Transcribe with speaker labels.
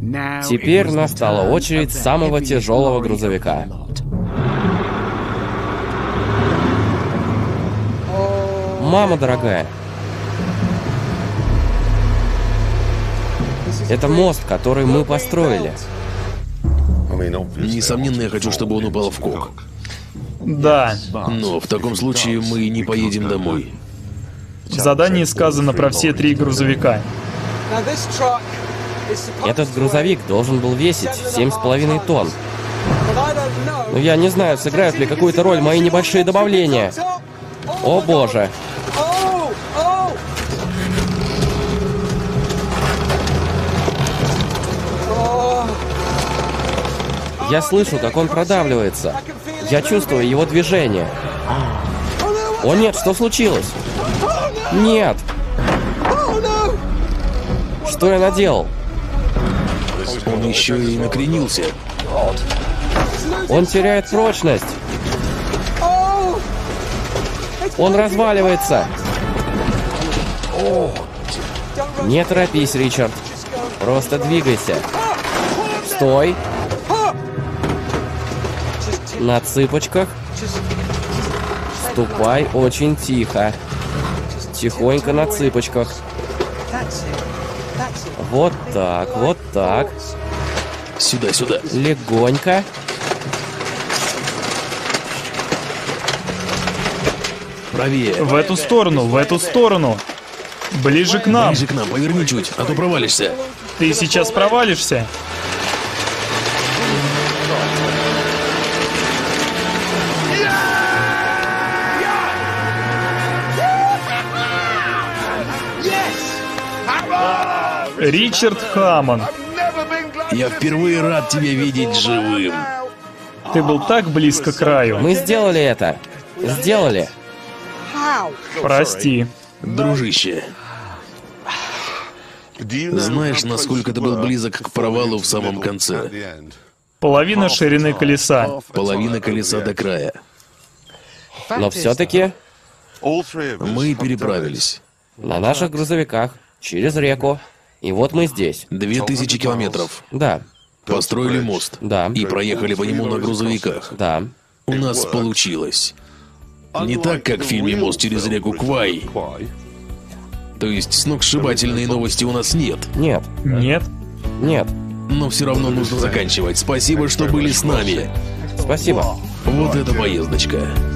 Speaker 1: Теперь настала очередь самого тяжелого грузовика. Мама дорогая. Это мост, который мы построили.
Speaker 2: Несомненно, я хочу, чтобы он упал в кок.
Speaker 3: Да.
Speaker 2: Но в таком случае мы не поедем домой.
Speaker 3: В задании сказано про все 3 грузовика.
Speaker 1: Этот грузовик должен был весить 7,5 тонн. Но я не знаю, сыграют ли какую-то роль мои небольшие добавления. О боже. Я слышу, как он продавливается. Я чувствую его движение. О нет, что случилось? Нет. Что я наделал?
Speaker 2: Он еще и накренился.
Speaker 1: Он теряет прочность. Он разваливается. Не торопись, Ричард. Просто двигайся. Стой. На цыпочках. Ступай очень тихо. Тихонько на цыпочках. Вот так, вот так.
Speaker 2: Сюда, сюда.
Speaker 1: Легонько.
Speaker 2: Правее.
Speaker 3: В эту сторону, в эту сторону. Ближе к нам.
Speaker 2: Ближе к нам, поверни чуть, а то провалишься.
Speaker 3: Ты сейчас провалишься. Ричард Хаммонд.
Speaker 2: Я впервые рад тебя видеть живым.
Speaker 3: Ты был так близко к краю.
Speaker 1: Мы сделали это. Сделали.
Speaker 3: Прости.
Speaker 2: Дружище, знаешь, насколько ты был близок к провалу в самом конце?
Speaker 3: Половина ширины колеса.
Speaker 2: Половина колеса до края.
Speaker 1: Но все-таки
Speaker 2: Мы переправились.
Speaker 1: на наших грузовиках через реку. И вот мы здесь.
Speaker 2: 2000 километров.
Speaker 1: Да,
Speaker 2: Построили мост.
Speaker 1: да,
Speaker 2: И проехали по нему на грузовиках.
Speaker 1: да.
Speaker 2: У нас получилось. Не так, как в фильме «Мост через реку Квай». То есть сногсшибательные новости у нас нет.
Speaker 1: Нет,
Speaker 3: Нет.
Speaker 1: нет.
Speaker 2: Но все равно нужно заканчивать. Спасибо, что были с нами.
Speaker 1: Спасибо.
Speaker 2: Вот эта поездочка.